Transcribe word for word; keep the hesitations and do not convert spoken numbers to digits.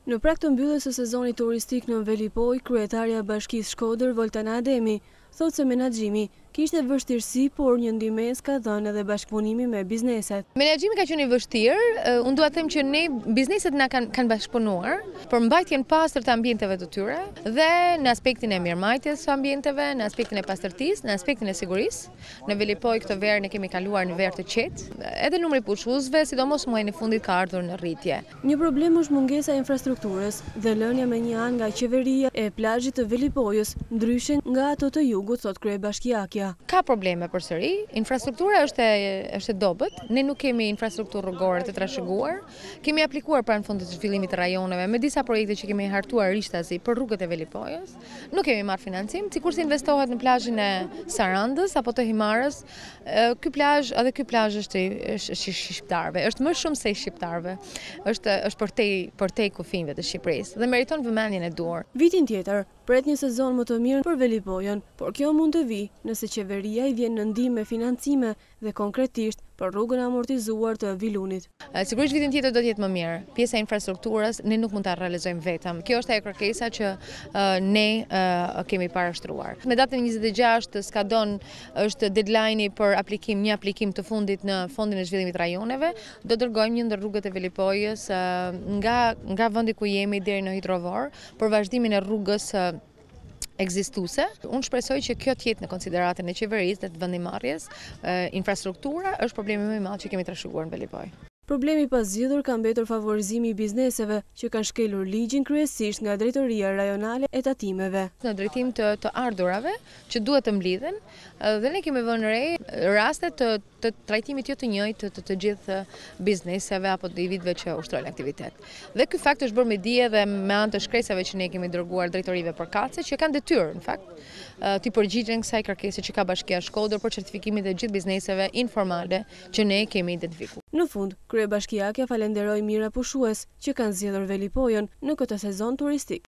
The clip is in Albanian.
Në prag të mbylljes së sezonit turistik në Velipoj, kryetarja e Bashkisë Shkodër, Voltana Ademi, thotë se menaxhimi kishte vështirësi, por një ndihmës ka dhënë edhe bashkëpunimi me bizneset. Menaxhimi ka qenë i vështirë, unë dua të them që ne bizneset na kanë kanë bashkëpunuar për mbajtjen pastër të ambienteve të tyre dhe në aspektin e mirëmbajtjes së ambienteve, në aspektin e pastërtisë, në aspektin e sigurisë. Në Velipoj këtë verë ne kemi kaluar në verë të qetë, edhe numri pushuesve, sidomos muajin e fundit ka ardhur në rritje. Një problem është mungesa e infrastrukturës dhe lënia me një anë nga qeveria e plazhit të Velipojës, ndryshe nga ato të jugut, thot kryebashkiakja. Ka probleme përsëri, infrastruktura është e, është e dobët, ne nuk kemi infrastrukturë rrugore të trashëguar, kemi aplikuar pranë fondit të zhvillimit të rajoneve me disa projekte që kemi hartuar rishtazi për rrugët e Velipojës, nuk kemi marrë financim, sikurse investohet në plazhin e Sarandës apo të Himarës, ky plazh, edhe ky plazh është është i shqiptarëve, është më shumë se i shqiptarëve, është është për te për te kufinjve të Shqipërisë dhe meriton vëmendjen e duhur. Vitin tjetër pret një sezon më të mirë për Velipojën, por kjo mund të vi nëse qeveria i vjen në ndihmë me financime dhe konkretisht për rrugën e amortizuar të Vilunit. Sigurisht vitin tjetër do të jetë më mirë. Pjesa e infrastrukturës ne nuk mund ta realizojmë vetëm. Kjo është ajo kërkesa që uh, ne uh, kemi parashtruar. Me datën njëzet e gjashtë skadon është deadline-i për aplikim, një aplikim të fundit në Fondin e Zhvillimit të Rajoneve. Do dërgojmë një ndër rrugët e Velipojës uh, nga nga vendi ku jemi deri në Hidrovor për vazhdimin e rrugës uh, ekzistuese. Unë shpresoj që kjo të jetë në konsideratën e qeverisë dhe të vendimarrjes. Infrastruktura është problemi më i madh që kemi trashëguar në Velipoj. Problemi pas zgjidhur ka mbetur favorizimi i bizneseve që kanë shkelur ligjin kryesisht nga drejtoria rajonale e tatimeve. Në drejtim të, të ardhurave që duhet të mblidhen dhe ne kemi vënë re raste të, të trajtimit jo të njëjtë të, të, të gjithë bizneseve apo të individëve që ushtrojnë aktivitet. Dhe ky fakt është bërë me dije dhe me anë të shkresave që ne kemi dërguar drejtorive përkatëse që kanë detyrë në fakt të përgjigjen kësaj kërkese që ka Bashkia Shkodër për certifikimin e gjithë bizneseve informale që ne kemi identifikuar. Në fund, kryebashkiakja falenderoi Mira Pushues që kanë zgjedhur Velipojën në këtë sezon turistik.